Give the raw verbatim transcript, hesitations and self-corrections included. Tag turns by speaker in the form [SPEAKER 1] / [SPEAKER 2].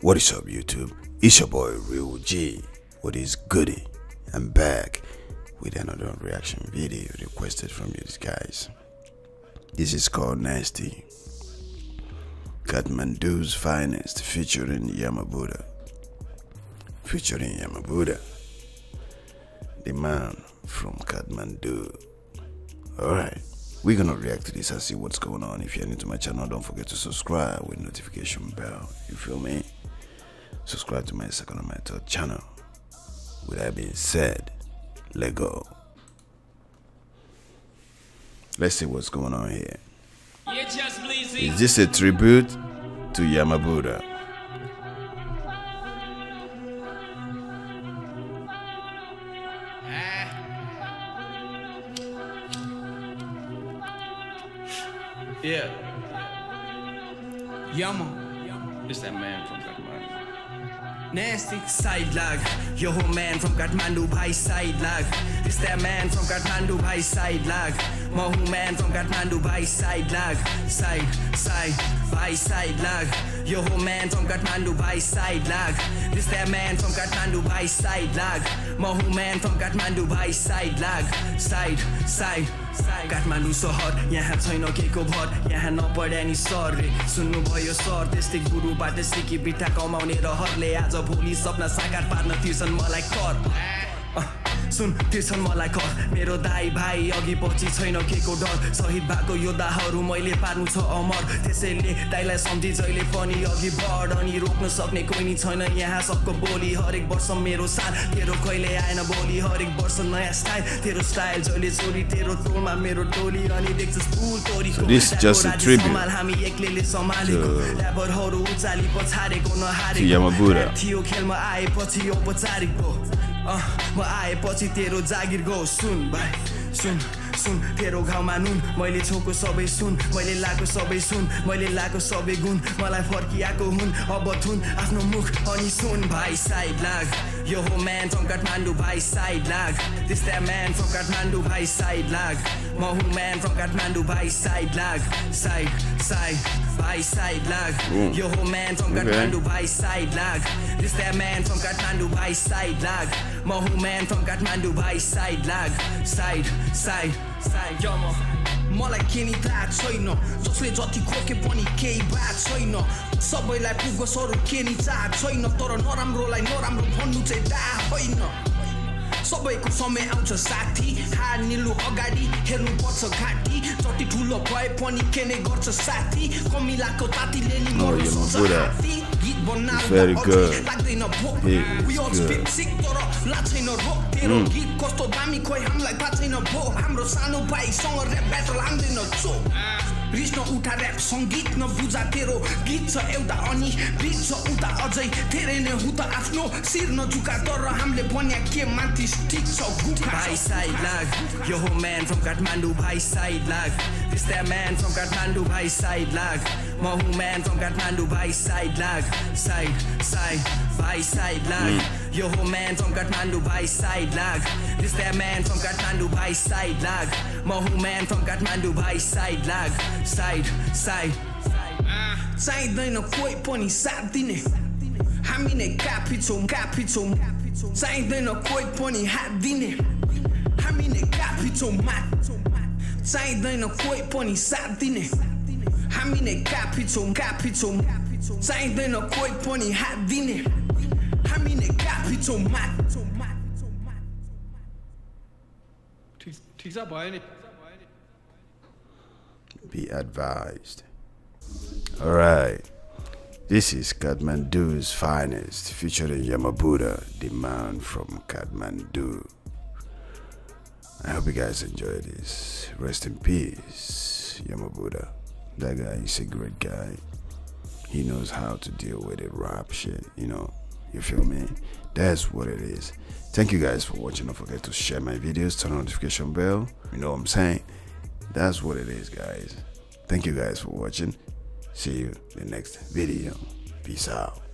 [SPEAKER 1] What is up, YouTube? It's your boy Real G. What is goody? I'm back with another reaction video requested from you guys. This is called Nasty. Kathmandu's Finest featuring Yamabuddha. Featuring Yamabuddha, the man from Kathmandu. Alright, we're gonna react to this and see what's going on. If you're new to my channel, don't forget to subscribe with notification bell. You feel me? Subscribe to my second and my third channel. With that being said, let go. Let's see what's going on here. Is this a tribute to Yamabuddha?
[SPEAKER 2] Yeah. Yama. It's that man from Kathmandu. Nasty side lag. Yo man from Kathmandu by side lag. This that man from Kathmandu by side lag. Mahu man from Kathmandu by side lag. Side, side, by side lag. Yo man from Kathmandu by side lag. This that man from Kathmandu by side lag. Mahu man from Kathmandu by side lag. Side, side. Kathmandu सहर यहाँ छैन केको भर यहाँ नपढ्या नि sir रे सुन्नु भयो सर त्यस्तै गुरुबाट सिकी बिटा कमाउने रहरले आज भोलि सपना साकार पार्न तिर्छन् मलाई कर सुन तिर्छन् मलाई कर मेरो दाइ भाइ अघि पछि छैन केको डर शहीद भएको योद्धाहरू मैले पार्नु छ अमर त्यसैले दाइलाई सम्झी जहिले पनि अघि बढ अनि रोक्न सक्ने कोही नि छैन यहाँ सबको बोली हरेक वर्ष मेरो साथ तेरो कहिले आएन बोली हरेक वर्ष नयाँ स्टाइल तेरो स्टाइल जहिले चोरी तेरो टोलमा मेरो टोली अनि देख्छस् फुल तोरीको
[SPEAKER 1] This is just a tribute
[SPEAKER 2] हामी एक्लैले सम्हालेको ल्याबरहरू उचाली पछारेको नहारेको
[SPEAKER 1] Yamabuddha
[SPEAKER 2] थियो खेलमा आएपछि औपचारिक भो म आएपछि तेरो जागिर गो सुन भाइ सुन सुन तेरो घाउमा नुन मैले छोको सबै सुन मैले लाको सबै सुन मैले लाको सबै गुण मलाई फर्किआको हुन अब थुन आफ्नो मुख अनि सुन भाइ साइड लाग यो हो म्यान फ्रम काठमाडौँ भाइ साइड लाग this that man from Kathmandu भाइ साइड लाग म हुँ म्यान फ्रम काठमाडौँ भाइ साइड लाग साइड साइड भाइ साइड लाग यो हो म्यान फ्रम काठमाडौँ भाइ साइड लाग this that man from Kathmandu भाइ साइड लाग म हुँ म्यान फ्रम काठमाडौँ भाइ साइड लाग साइड साइड साइड यमा मलाई के नि थाहा छैन जसले जति खोके पनि केही बात छैन सबैलाई पुगोस् अरू के नि चाह छैन तर नराम्रोलाई नराम्रो भन्नु चाहिँ डाह होइन सबैको समय आउँछ साथी हार निल्नु अगाडि हेर्नुपर्छ घाँटी जति ठुलो भए पनि के नै गर्छ साथी कमिलाको तातीले नि मर्नु सक्छ हात्ती गीत बनाउँदा लाग्दैन भोक वी अल स्पिक सिक तर लाग्दैन रोक तेरो गीत कस्तो दामी खोइ हामीलाई थाहा छैन भो हाम्रो सानो भाइसँग ऱ्याप ब्याटल हान्दैन चोक रिस नउठा ऱ्याप सङ्गीत नबुझा तेरो गीत छ एउटा अनि बिच छ उता अझै धेरै नै हुँदा आफ्नो शिर नझुका तर हामीले भन्या के माथि स्टिक छ गुफा भाइ साइड लाग यो हो म्यान फ्रम काठमाडौँ भाइ साइड लाग this that man from Kathmandu भाइ साइड लाग म हुँ म्यान फ्रम काठमाडौँ भाइ साइड लाग साइड साइड भाइ साइड लाग यो हो म्यान फ्रम काठमाडौँ भाइ साइड लाग this that man from Kathmandu भाइ साइड लाग म हुँ म्यान फ्रम काठमाडौँ भाइ साइड लाग साइड साइड चाहिँदैन कोही पनि साथ दिने हामी नै काफी छौँ काफी छौँ चाहिँदैन कोही पनि हात दिने हामी नै काफी छौँ मात चाहिँदैन कोही पनि साथ दिने हामी नै काफी छौँ काफी छौँ चाहिँदैन कोही पनि हात दिने हामी नै काफी छौँ मात ठीक छ भयो नि
[SPEAKER 1] Be advised. Alright, this is Kathmandu's Finest featuring Yamabuddha, the man from Kathmandu. I hope you guys enjoy this. Rest in peace, Yamabuddha. That guy is a great guy. He knows how to deal with the rap shit, you know. You feel me? That's what it is. Thank you guys for watching. Don't forget to share my videos, turn on the notification bell. You know what I'm saying? That's what it is, guys. Thank you guys for watching. See you in the next video. Peace out.